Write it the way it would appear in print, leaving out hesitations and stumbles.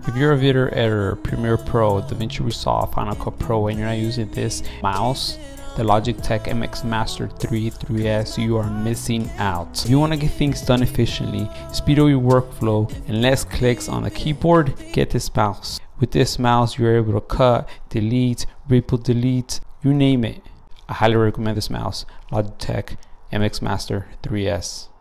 If you're a video editor, Premiere Pro, DaVinci Resolve, Final Cut Pro, and you're not using this mouse, the Logitech MX Master 3S, you are missing out. If you want to get things done efficiently, speed up your workflow, and less clicks on the keyboard, get this mouse. With this mouse, you're able to cut, delete, ripple delete, you name it. I highly recommend this mouse, Logitech MX Master 3S.